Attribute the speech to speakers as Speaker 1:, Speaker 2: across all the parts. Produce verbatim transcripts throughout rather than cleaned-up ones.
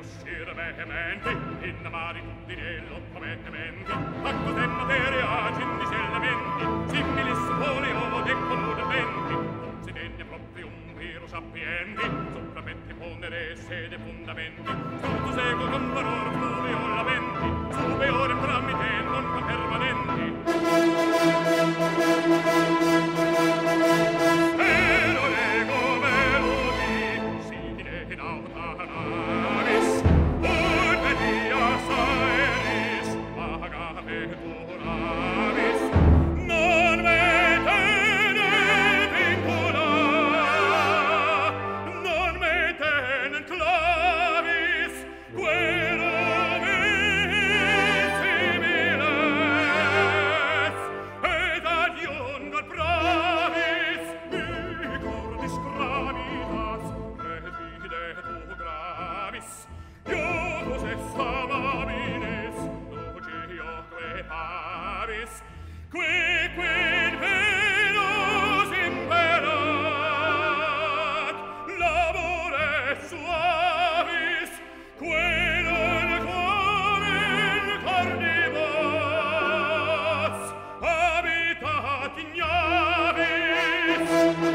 Speaker 1: uscire vehementi, in mari dinello promettementi, a cos'è materia cendisellamenti, similis folio de conudamenti, si degna proprio un vero sapienti, sopravventi ponere sede fondamenti, tutto seco con valor furio lamenti, superiore tramite non permanenti. Pero ego melodi, si dire in auta navis, urbe dias aeris, agave duravis, non me tene vincula, non me tene clavis, quero me similes, ed ad iungar bravis, mi cordis gravitas, revide tu gravis, ius est amabilis, nucioque pavis, qui quid Venus imperat, labore suavis, quelum comen carnivos, habitat ignavis.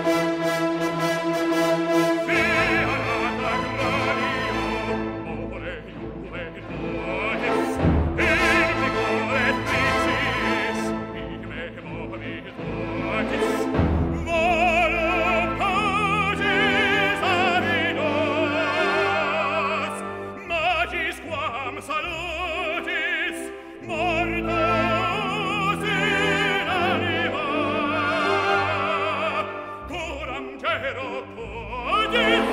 Speaker 1: Fiat agrario, ore iuve tuis, in vigore tricis, ime movituatis, voluptatis avidos, magis quam salutis, mortos in anima, coram cero cogit.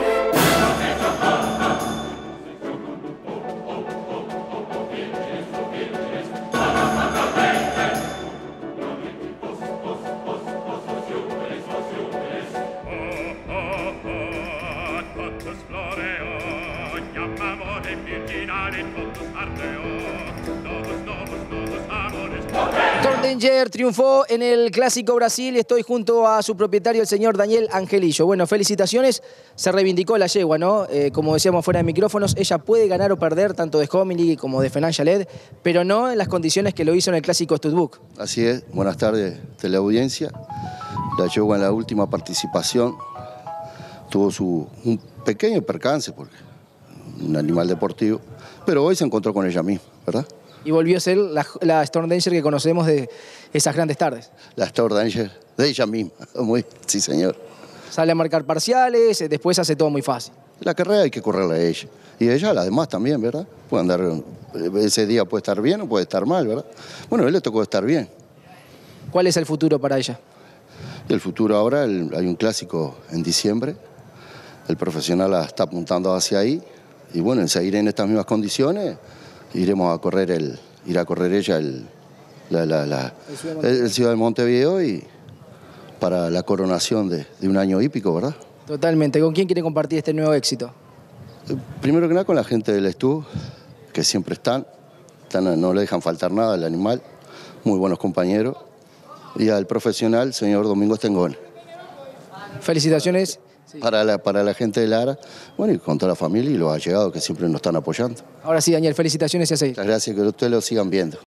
Speaker 1: Totus floreo, chiamamore virginale, totus ardeo, novus, novus, novus amores.
Speaker 2: Storm Danger triunfó en el Clásico Brasil y estoy junto a su propietario, el señor Daniel Angelillo. Bueno, felicitaciones, se reivindicó la yegua, ¿no? Eh, como decíamos fuera de micrófonos, ella puede ganar o perder tanto de Homily como de Financial Ed, pero no en las condiciones que lo hizo en el Clásico Studbook.
Speaker 3: Así es, buenas tardes teleaudiencia. La yegua en la última participación tuvo su, un pequeño percance, porque un animal deportivo, pero hoy se encontró con ella misma, ¿verdad?
Speaker 2: Y volvió a ser la, la Storm Danger que conocemos de esas grandes tardes.
Speaker 3: La Storm Danger de ella misma, muy, sí señor.
Speaker 2: Sale a marcar parciales, después hace todo muy fácil.
Speaker 3: La carrera hay que correrla a ella, y ella las demás también, ¿verdad? Puede andar, ese día puede estar bien o puede estar mal, ¿verdad? Bueno, a él le tocó estar bien.
Speaker 2: ¿Cuál es el futuro para ella?
Speaker 3: El futuro ahora, el, hay un clásico en diciembre, el profesional la está apuntando hacia ahí, y bueno, en seguir en estas mismas condiciones, iremos a correr el, irá a correr ella el, la, la, la, el, el Ciudad de Montevideo y para la coronación de, de un año hípico, ¿verdad?
Speaker 2: Totalmente. ¿Con quién quiere compartir este nuevo éxito?
Speaker 3: Primero que nada con la gente del Estú, que siempre están, están, no le dejan faltar nada al animal, muy buenos compañeros, y al profesional, señor Domingo Estengón.
Speaker 2: Felicitaciones. Sí.
Speaker 3: Para, la, para la gente de Lara, bueno, y con toda la familia y los allegados que siempre nos están apoyando.
Speaker 2: Ahora sí, Daniel, felicitaciones y a seguir.
Speaker 3: Muchas gracias, que ustedes lo sigan viendo.